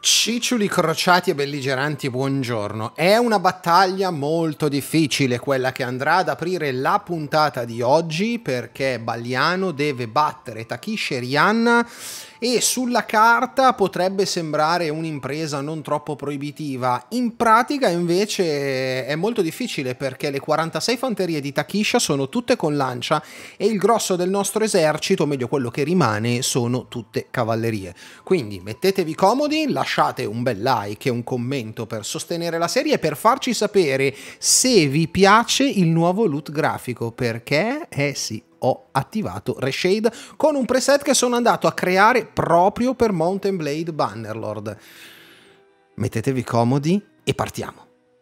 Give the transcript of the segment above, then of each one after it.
Ciccioli crociati e belligeranti, buongiorno. È una battaglia molto difficile quella che andrà ad aprire la puntata di oggi, perché Balliano deve battere Takeshi e Rihanna e sulla carta potrebbe sembrare un'impresa non troppo proibitiva. In pratica invece è molto difficile, perché le 46 fanterie di Takisha sono tutte con lancia e il grosso del nostro esercito, o meglio quello che rimane, sono tutte cavallerie. Quindi mettetevi comodi, lasciate un bel like e un commento per sostenere la serie e per farci sapere se vi piace il nuovo loot grafico, perché sì, ho attivato Reshade con un preset che sono andato a creare proprio per Mountain Blade Bannerlord. Mettetevi comodi e partiamo.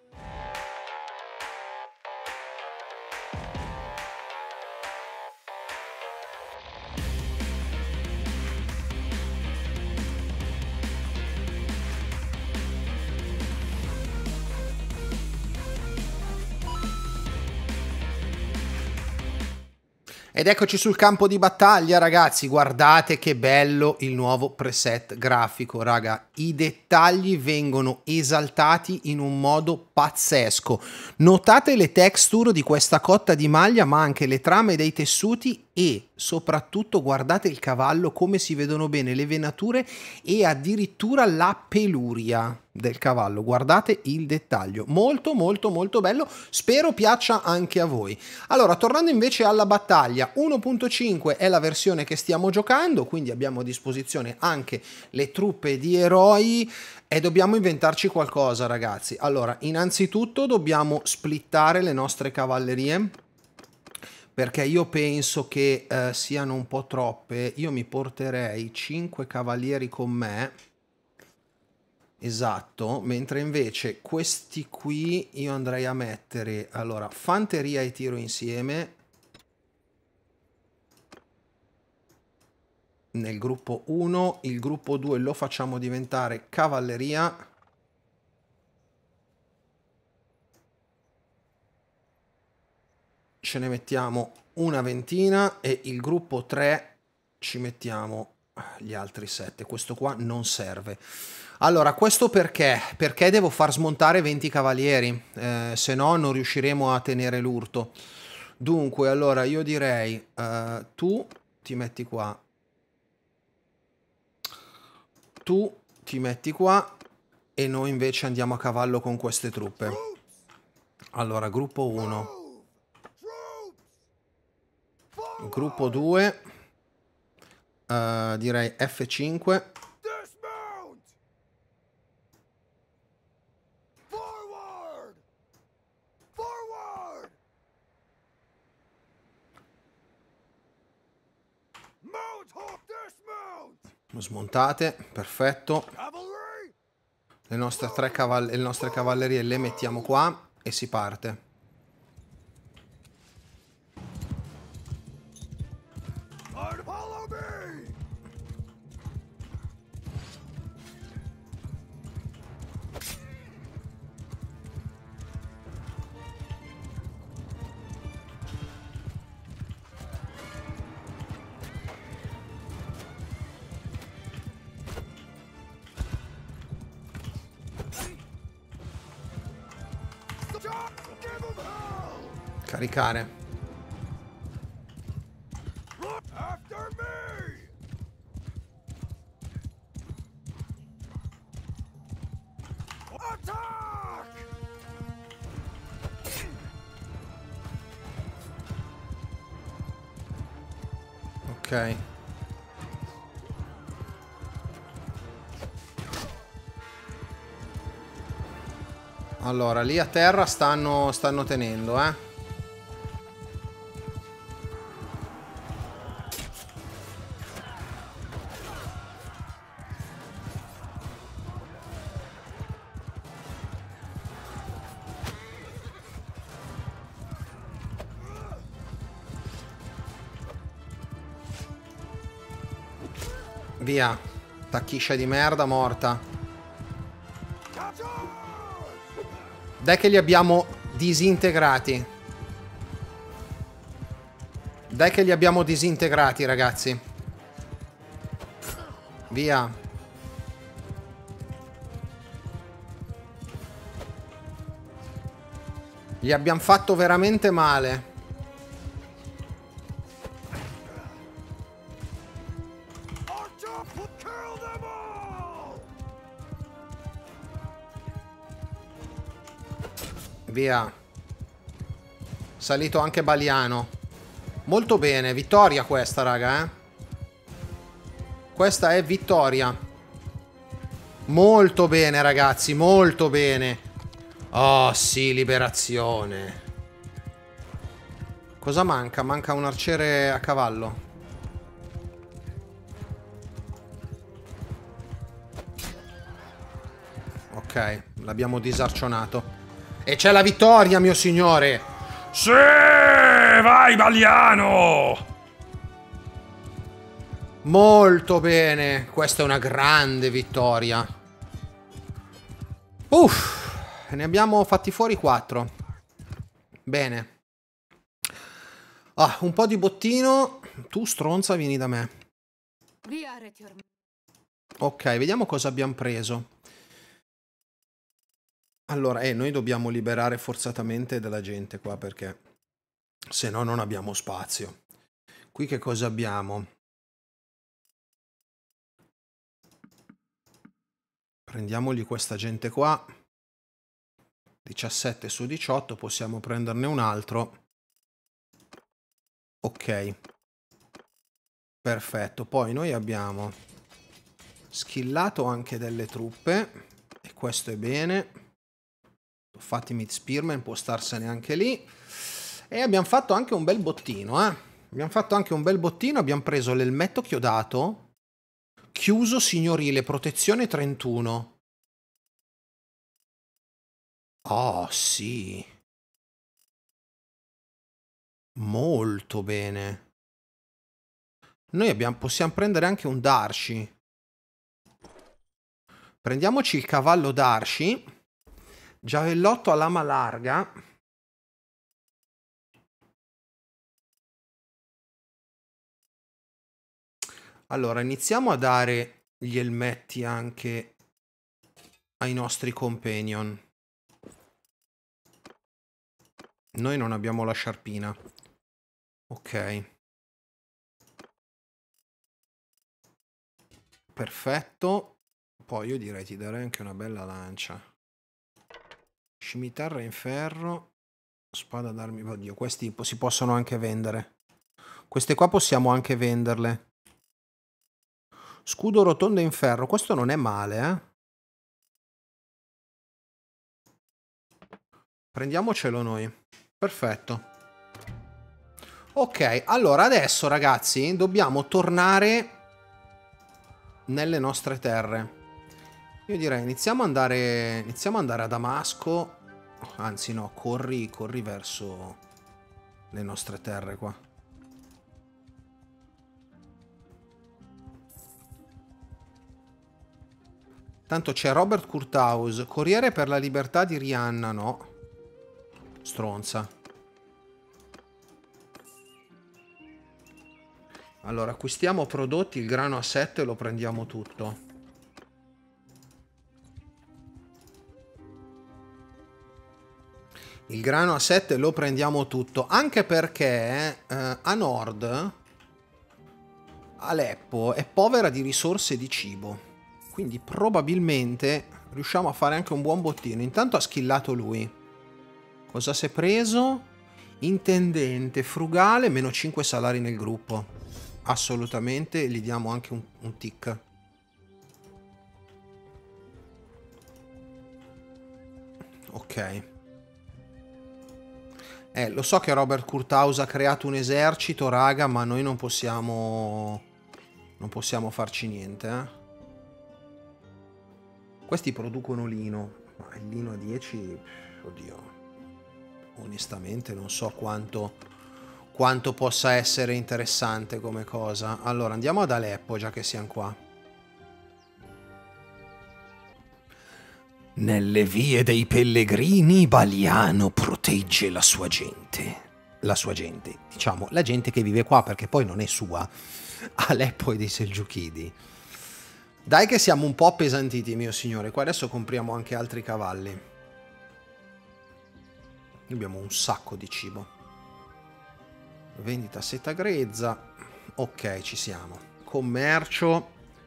Ed eccoci sul campo di battaglia, ragazzi. Guardate che bello il nuovo preset grafico, raga. I dettagli vengono esaltati in un modo pazzesco. Notate le texture di questa cotta di maglia, ma anche le trame dei tessuti e soprattutto guardate il cavallo, come si vedono bene le venature e addirittura la peluria del cavallo. Guardate il dettaglio, molto molto molto bello, spero piaccia anche a voi. Allora, tornando invece alla battaglia, 1.5 è la versione che stiamo giocando, quindi abbiamo a disposizione anche le truppe di eroi e dobbiamo inventarci qualcosa, ragazzi. Allora, innanzitutto dobbiamo splittare le nostre cavallerie, perché io penso che siano un po' troppe. Io mi porterei 5 cavalieri con me, esatto, mentre invece questi qui io andrei a mettere, allora, fanteria e tiro insieme nel gruppo 1, il gruppo 2 lo facciamo diventare cavalleria, ce ne mettiamo una ventina e il gruppo 3 ci mettiamo gli altri 7. Questo qua non serve. Allora, questo perché? Perché devo far smontare 20 cavalieri, se no non riusciremo a tenere l'urto. Dunque, allora io direi tu ti metti qua, tu ti metti qua e noi invece andiamo a cavallo con queste truppe. Allora, gruppo 1, gruppo 2, direi F5. Smontate, perfetto. Le nostre cavallerie le mettiamo qua e si parte. Caricare. Ok. Allora, lì a terra stanno tenendo, Via. Takkisha di merda, morta. Dai che li abbiamo disintegrati. Dai che li abbiamo disintegrati, ragazzi. Via. Gli abbiamo fatto veramente male. Via. Salito anche Baliano. Molto bene, vittoria questa, raga, eh. Questa è vittoria. Molto bene, ragazzi, molto bene. Oh, sì, liberazione. Cosa manca? Manca un arciere a cavallo. Ok, l'abbiamo disarcionato. E c'è la vittoria, mio signore! Sì, vai Baliano! Molto bene, questa è una grande vittoria. Uff, ne abbiamo fatti fuori 4. Bene. Ah, un po' di bottino. Tu, stronza, vieni da me. Ok, vediamo cosa abbiamo preso. Allora, noi dobbiamo liberare forzatamente della gente qua perché se no non abbiamo spazio. Qui che cosa abbiamo? Prendiamogli questa gente qua. 17 su 18, possiamo prenderne un altro. Ok. Perfetto, poi noi abbiamo skillato anche delle truppe e questo è bene. Fatemi Spearman, può starsene anche lì. E abbiamo fatto anche un bel bottino, eh. Abbiamo fatto anche un bel bottino, abbiamo preso l'elmetto chiodato, chiuso signorile, protezione 31. Oh, sì. Molto bene. Noi possiamo prendere anche un Darshi. Prendiamoci il cavallo Darshi. Giavellotto a lama larga. Allora, iniziamo a dare gli elmetti anche ai nostri companion. Noi non abbiamo la sciarpina. Ok. Perfetto. Poi io direi ti darei anche una bella lancia. Scimitarra in ferro. Spada d'armi. Oddio, questi si possono anche vendere. Queste qua possiamo anche venderle. Scudo rotondo in ferro. Questo non è male, eh. Prendiamocelo noi. Perfetto. Ok, allora adesso ragazzi dobbiamo tornare nelle nostre terre. Io direi iniziamo ad andare a Damasco. Anzi no, corri verso le nostre terre qua. Tanto c'è Robert Kurthaus, Corriere per la libertà di Rihanna, no. Stronza. Allora, acquistiamo prodotti, il grano a 7 lo prendiamo tutto. Il grano a 7 lo prendiamo tutto, anche perché a nord Aleppo è povera di risorse di cibo. Quindi probabilmente riusciamo a fare anche un buon bottino. Intanto ha skillato lui. Cosa si è preso? Intendente, frugale, meno 5 salari nel gruppo. Assolutamente, gli diamo anche un tick. Ok. Lo so che Robert Kurthaus ha creato un esercito, raga, ma noi non possiamo farci niente, eh. Questi producono lino, ma il lino a 10, oddio, onestamente non so quanto possa essere interessante come cosa. Allora, andiamo ad Aleppo, già che siamo qua. Nelle vie dei pellegrini, Baliano protegge la sua gente. La sua gente, diciamo, la gente che vive qua, perché poi non è sua. Aleppo e dei Selgiuchidi. Dai che siamo un po' appesantiti, mio signore. Qua adesso compriamo anche altri cavalli. Abbiamo un sacco di cibo. Vendita seta grezza. Ok, ci siamo. Commercio.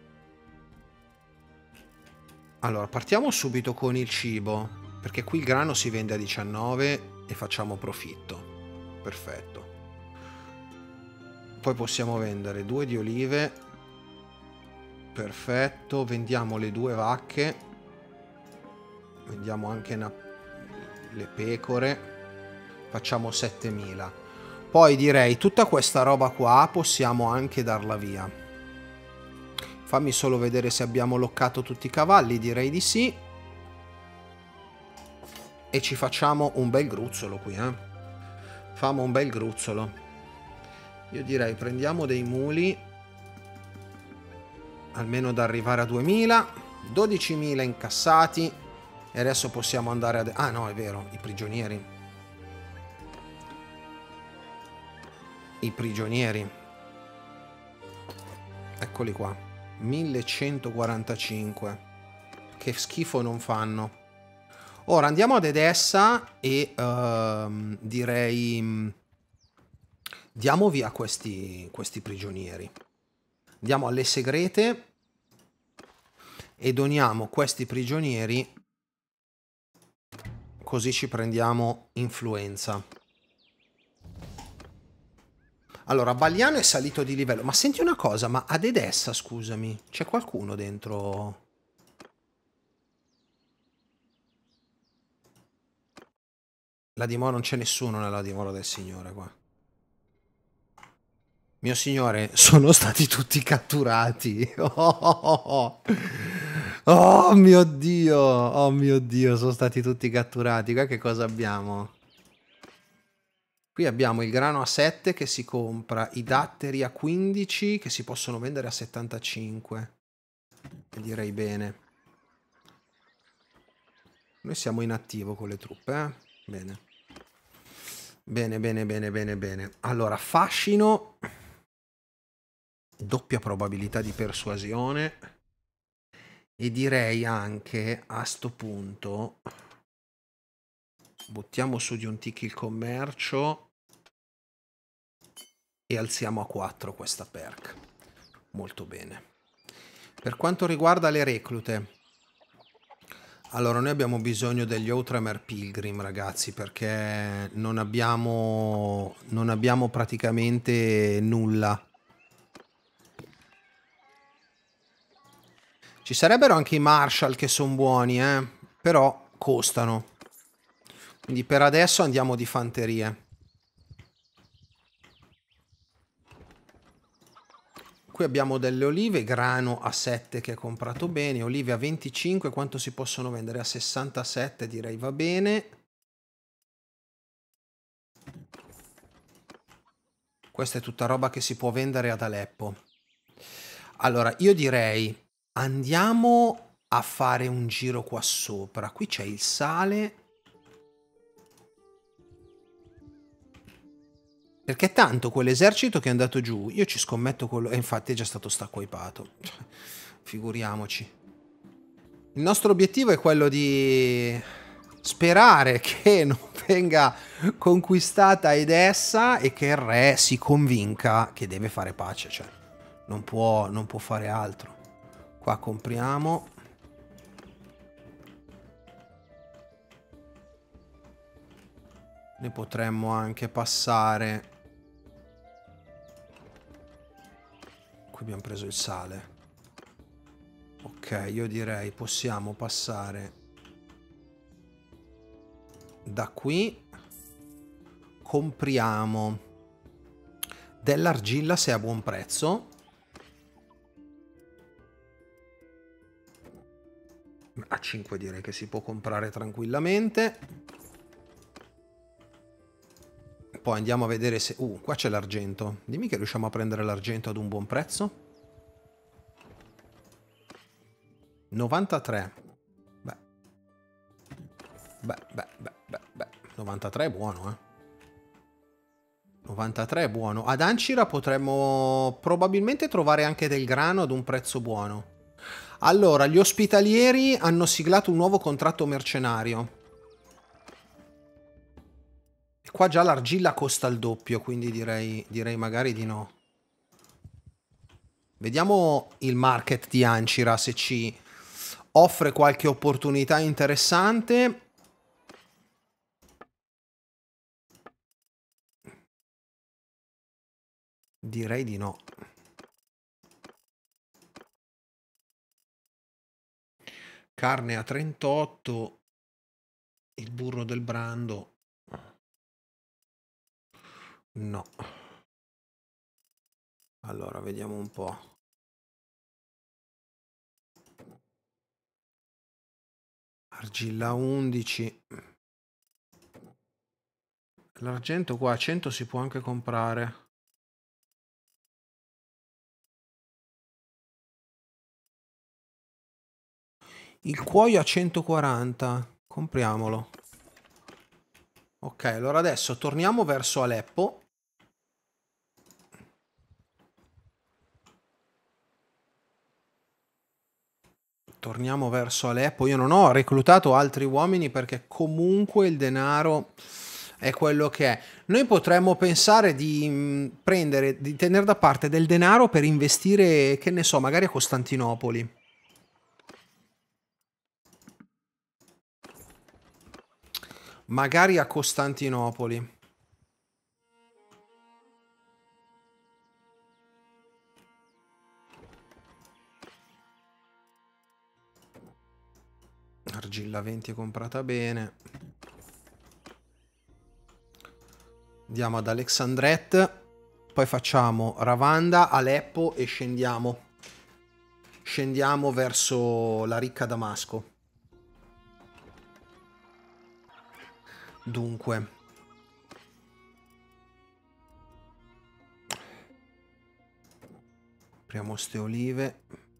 Allora, partiamo subito con il cibo, perché qui il grano si vende a 19 e facciamo profitto. Perfetto. Poi possiamo vendere 2 di olive. Perfetto. Vendiamo le 2 vacche. Vendiamo anche le pecore. Facciamo 7000. Poi direi tutta questa roba qua possiamo anche darla via. Fammi solo vedere se abbiamo loccato tutti i cavalli. Direi di sì. E ci facciamo un bel gruzzolo qui, eh. Famo un bel gruzzolo. Io direi prendiamo dei muli, almeno da arrivare a 2000, 12.000 incassati e adesso possiamo andare a... Ah no, è vero, i prigionieri. I prigionieri. Eccoli qua. 1145. Che schifo non fanno. Ora andiamo ad Edessa e direi... diamo via questi prigionieri. Andiamo alle segrete e doniamo questi prigionieri, così ci prendiamo influenza. Allora, Baliano è salito di livello. Ma senti una cosa, ma ad Edessa, scusami, c'è qualcuno dentro? La dimora, non c'è nessuno nella dimora del Signore qua. Mio signore, sono stati tutti catturati. Oh mio Dio, sono stati tutti catturati. Qua che cosa abbiamo? Qui abbiamo il grano a 7 che si compra, i datteri a 15 che si possono vendere a 75. E direi bene. Noi siamo in attivo con le truppe, eh? Bene. Bene. Allora, fascino... doppia probabilità di persuasione e direi anche a sto punto buttiamo su di un tick il commercio e alziamo a 4 questa perk. Molto bene. Per quanto riguarda le reclute, allora noi abbiamo bisogno degli Outremer Pilgrim, ragazzi, perché non abbiamo praticamente nulla. Ci sarebbero anche i Marshall che sono buoni, però costano. Quindi per adesso andiamo di fanterie. Qui abbiamo delle olive, grano a 7 che è comprato bene, olive a 25, quanto si possono vendere? A 67 direi va bene. Questa è tutta roba che si può vendere ad Aleppo. Allora, io direi... andiamo a fare un giro qua sopra. Qui c'è il sale. Perché tanto quell'esercito che è andato giù, io ci scommetto quello... E infatti è già stato staccoipato. Figuriamoci. Il nostro obiettivo è quello di sperare che non venga conquistata Edessa e che il re si convinca che deve fare pace. Cioè, non può fare altro. Qua compriamo. Ne potremmo anche passare. Qui abbiamo preso il sale. Ok, io direi possiamo passare da qui. Compriamo dell'argilla se è a buon prezzo. A 5 direi che si può comprare tranquillamente. Poi andiamo a vedere se... qua c'è l'argento. Dimmi che riusciamo a prendere l'argento ad un buon prezzo. 93. Beh. 93 è buono, eh. 93 è buono. Ad Ancira potremmo probabilmente trovare anche del grano ad un prezzo buono. Allora, gli ospitalieri hanno siglato un nuovo contratto mercenario. Qua già l'argilla costa il doppio, quindi direi magari di no. Vediamo il market di Ancira se ci offre qualche opportunità interessante. Direi di no. Carne a 38. Il burro del brando. No. Allora, vediamo un po'. Argilla 11. L'argento qua a 100 si può anche comprare. Il cuoio a 140. Compriamolo. Ok, allora adesso torniamo verso Aleppo. Torniamo verso Aleppo. Io non ho reclutato altri uomini perché comunque il denaro è quello che è. Noi potremmo pensare di prendere, di tenere da parte del denaro per investire, che ne so, magari a Costantinopoli. Magari a Costantinopoli. Argilla 20 è comprata bene. Andiamo ad Alexandret. Poi facciamo Ravanda, Aleppo e scendiamo. Scendiamo verso la ricca Damasco. Dunque. Apriamo ste olive.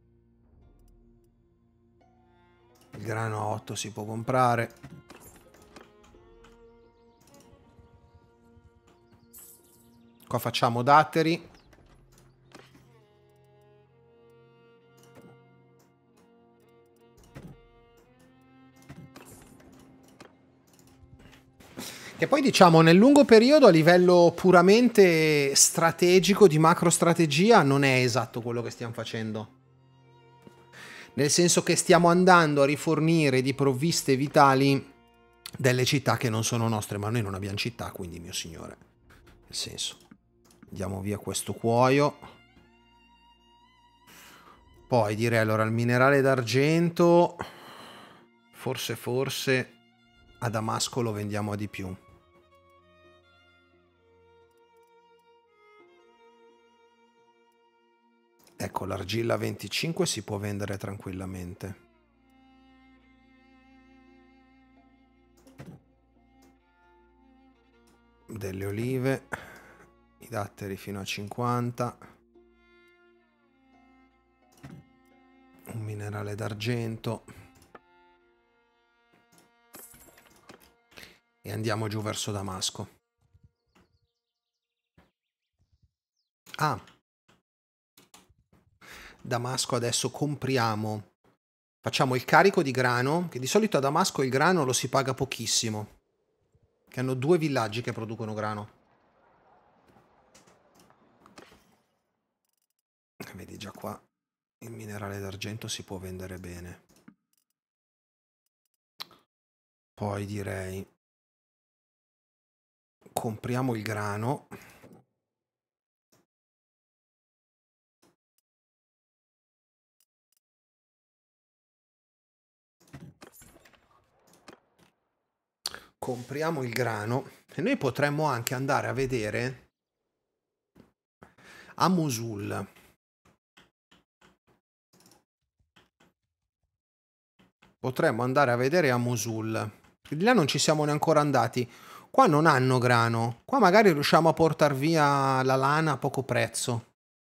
Il grano a 8 si può comprare. Qua facciamo datteri. E poi diciamo nel lungo periodo a livello puramente strategico, di macro strategia, non è esatto quello che stiamo facendo. Nel senso che stiamo andando a rifornire di provviste vitali delle città che non sono nostre, ma noi non abbiamo città, quindi mio signore. Nel senso, andiamo via questo cuoio. Poi direi allora il minerale d'argento, forse a Damasco lo vendiamo a di più. Ecco, l'argilla 25 si può vendere tranquillamente. Delle olive, i datteri fino a 50. Un minerale d'argento. E andiamo giù verso Damasco. Ah, Damasco adesso compriamo. Facciamo il carico di grano, che di solito a Damasco il grano lo si paga pochissimo. Che hanno 2 villaggi che producono grano. Vedi già qua, il minerale d'argento si può vendere bene. Poi direi, compriamo il grano. Compriamo il grano e noi potremmo anche andare a vedere a Mosul. Potremmo andare a vedere a Mosul. Di là non ci siamo neanche andati. Qua non hanno grano. Qua magari riusciamo a portare via la lana a poco prezzo.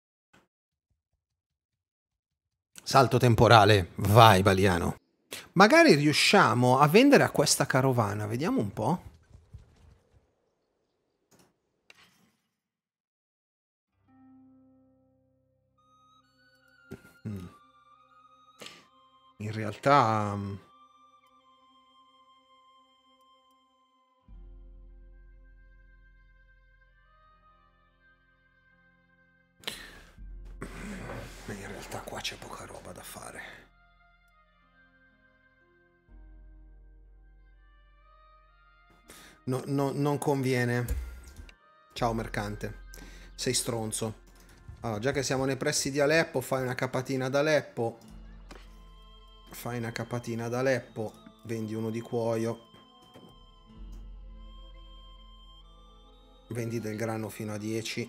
Salto temporale. Vai, Baliano. Magari riusciamo a vendere a questa carovana. Vediamo un po'. In realtà... c'è poca roba da fare. Non conviene. Ciao mercante. Sei stronzo. Allora, già che siamo nei pressi di Aleppo, fai una capatina ad Aleppo. Fai una capatina ad Aleppo. Vendi uno di cuoio. Vendi del grano fino a 10.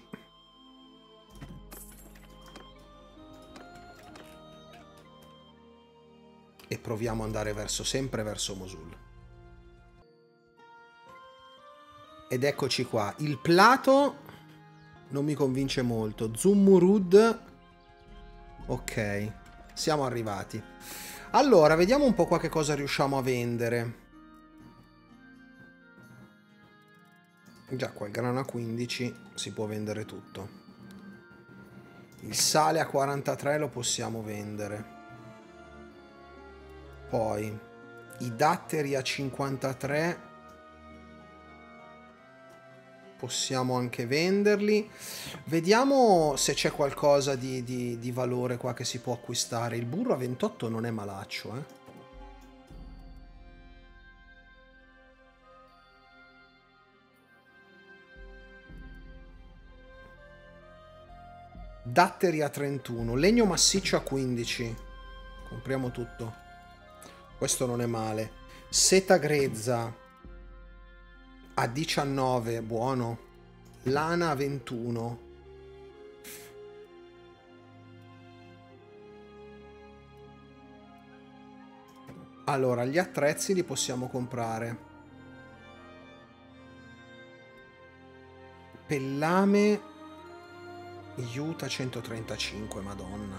E proviamo ad andare sempre verso Mosul. Ed eccoci qua. Il Plato non mi convince molto. Zumurud. Ok. Siamo arrivati. Allora, vediamo un po' qua che cosa riusciamo a vendere. Già, qua il grano a 15 si può vendere tutto. Il sale a 43 lo possiamo vendere. Poi i datteri a 53 possiamo anche venderli. Vediamo se c'è qualcosa di valore qua che si può acquistare. Il burro a 28 non è malaccio, eh. Datteri a 31, legno massiccio a 15. Compriamo tutto. Questo non è male. Seta grezza a 19, buono. Lana a 21. Allora, gli attrezzi li possiamo comprare. Pellame Aiuta 135, madonna.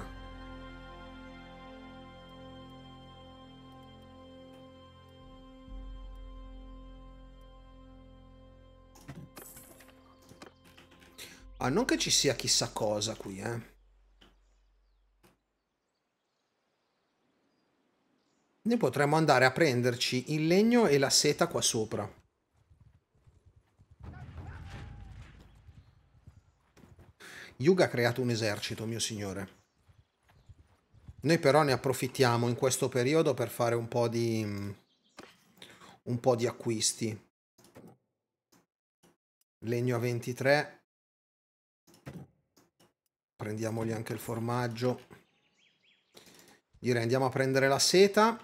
Ah, non che ci sia chissà cosa qui, eh. Ne potremmo andare a prenderci il legno e la seta qua sopra. Yuga ha creato un esercito, mio signore. Noi però ne approfittiamo in questo periodo per fare un po' di acquisti. Legno a 23. Prendiamogli anche il formaggio. Direi andiamo a prendere la seta.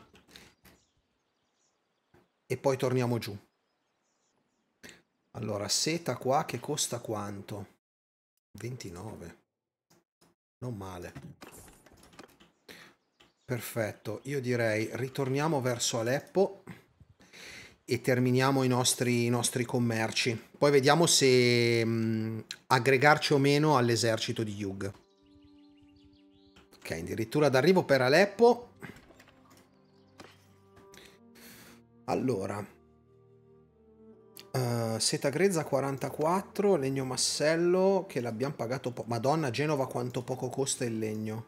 E poi torniamo giù. Allora, seta qua che costa quanto? 29. Non male. Perfetto, io direi ritorniamo verso Aleppo e terminiamo i nostri commerci. Poi vediamo se aggregarci o meno all'esercito di Hugh. Ok, addirittura d'arrivo per Aleppo. Allora, seta grezza 44, legno massello che l'abbiamo pagato Madonna, Genova quanto poco costa il legno.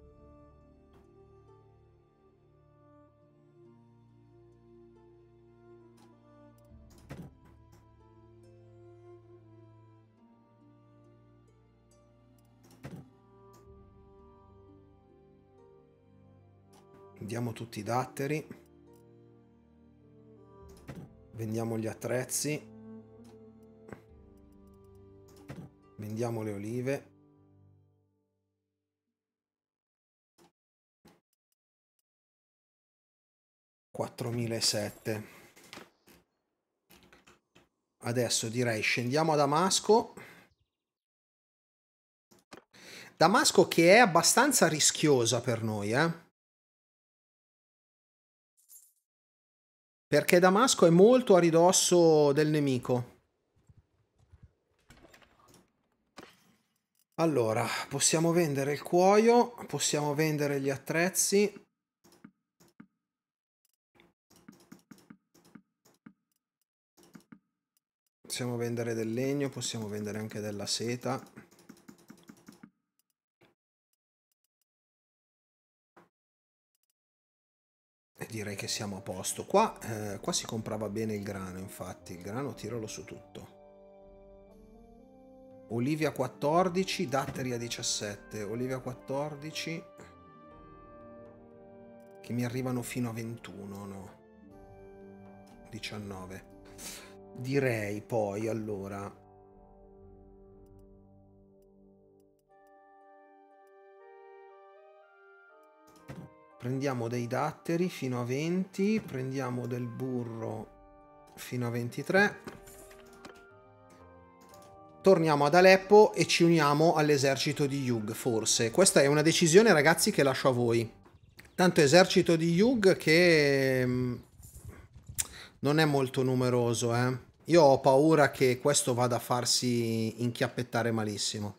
Vendiamo tutti i datteri. Vendiamo gli attrezzi. Vendiamo le olive. $4.700. Adesso direi scendiamo a Damasco. Damasco che è abbastanza rischiosa per noi, perché Damasco è molto a ridosso del nemico. Allora, possiamo vendere il cuoio, possiamo vendere gli attrezzi. Possiamo vendere del legno, possiamo vendere anche della seta. E direi che siamo a posto. Qua si comprava bene il grano, infatti. Il grano tiralo su tutto. Olivia 14, datteri a 17. Olivia 14. che mi arrivano fino a 21, no? 19. Direi poi, allora... Prendiamo dei datteri fino a 20, prendiamo del burro fino a 23. Torniamo ad Aleppo e ci uniamo all'esercito di Hugh, forse. Questa è una decisione, ragazzi, che lascio a voi. Tanto esercito di Hugh che non è molto numeroso, eh. Io ho paura che questo vada a farsi inchiappettare malissimo.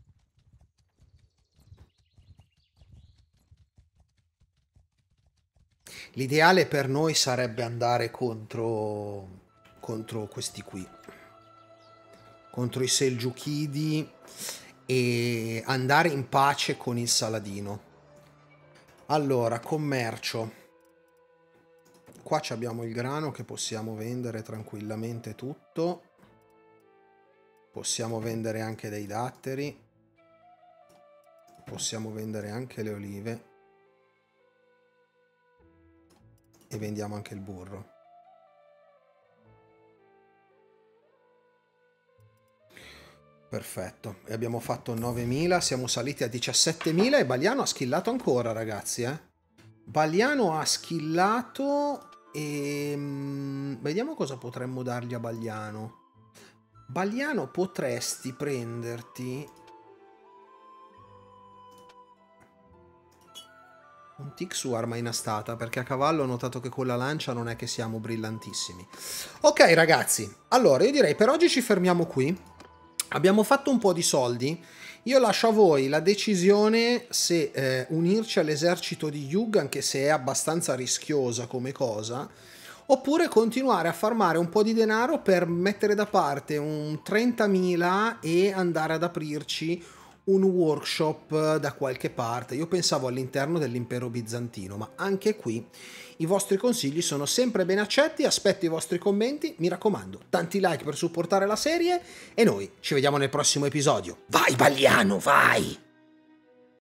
L'ideale per noi sarebbe andare contro questi qui, contro i Selgiukidi, e andare in pace con il Saladino. Allora, commercio. Qua abbiamo il grano che possiamo vendere tranquillamente tutto. Possiamo vendere anche dei datteri. Possiamo vendere anche le olive. E vendiamo anche il burro. Perfetto. E abbiamo fatto 9.000, siamo saliti a 17.000 e Baliano ha schillato ancora, ragazzi, eh. Baliano ha schillato e... vediamo cosa potremmo dargli a Baliano. Baliano, potresti prenderti... un tic su arma inastata, perché a cavallo ho notato che con la lancia non è che siamo brillantissimi. Ok, ragazzi, allora io direi per oggi ci fermiamo qui. Abbiamo fatto un po' di soldi. Io lascio a voi la decisione se unirci all'esercito di Hugh, anche se è abbastanza rischiosa come cosa, oppure continuare a farmare un po' di denaro per mettere da parte un 30.000 e andare ad aprirci un workshop da qualche parte. Io pensavo all'interno dell'impero bizantino, ma anche qui i vostri consigli sono sempre ben accetti. Aspetto i vostri commenti, mi raccomando, tanti like per supportare la serie e noi ci vediamo nel prossimo episodio. Vai Baliano, vai!